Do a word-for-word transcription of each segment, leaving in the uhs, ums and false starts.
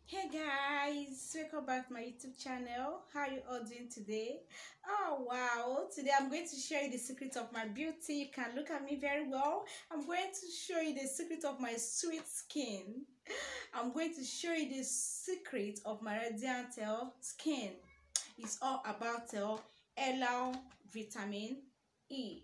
Hey guys, welcome back to my YouTube channel. How are you all doing today? Oh wow, today I'm going to show you the secret of my beauty. You can look at me very well. I'm going to show you the secret of my sweet skin. I'm going to show you the secret of my radiant uh, skin. It's all about uh, Ella vitamin E.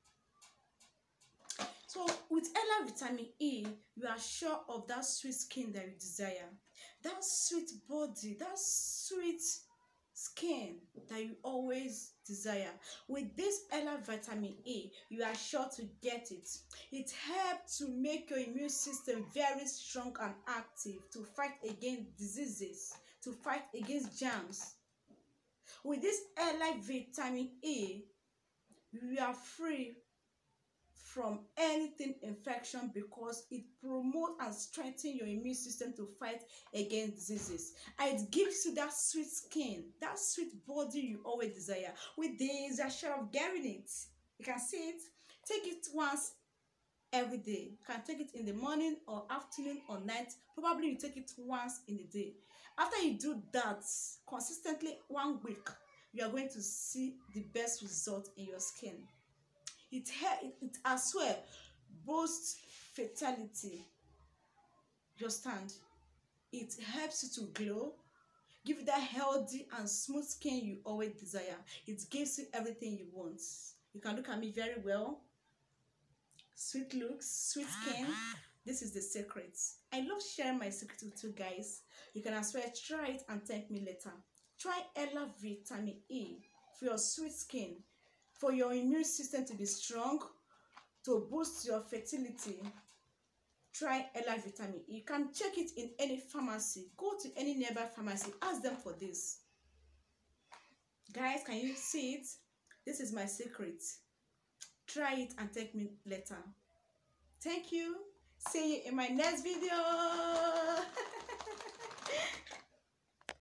So with Ella vitamin E, you are sure of that sweet skin that you desire, that sweet body, that sweet skin that you always desire. With this Ella vitamin E, you are sure to get it. It helps to make your immune system very strong and active to fight against diseases, to fight against germs. With this Ella vitamin E, you are free from anything infection because it promotes and strengthens your immune system to fight against diseases, and it gives you that sweet skin, that sweet body you always desire. With this, you're sure of getting it. You can see it. Take it once every day. You can take it in the morning or afternoon or night. Probably you take it once in a day. After you do that consistently one week, you are going to see the best result in your skin. It, it, it as well boosts fertility. You stand. It helps you to glow, give you that healthy and smooth skin you always desire. It gives you everything you want. You can look at me very well. Sweet looks, sweet skin. This is the secret. I love sharing my secret with you guys. You can as well try it and thank me later. Try Ella vitamin E for your sweet skin, for your immune system to be strong, to boost your fertility. Try Ella vitamin E. You can check it in any pharmacy. Go to any nearby pharmacy. Ask them for this. Guys, can you see it? This is my secret. Try it and thank me later. Thank you. See you in my next video.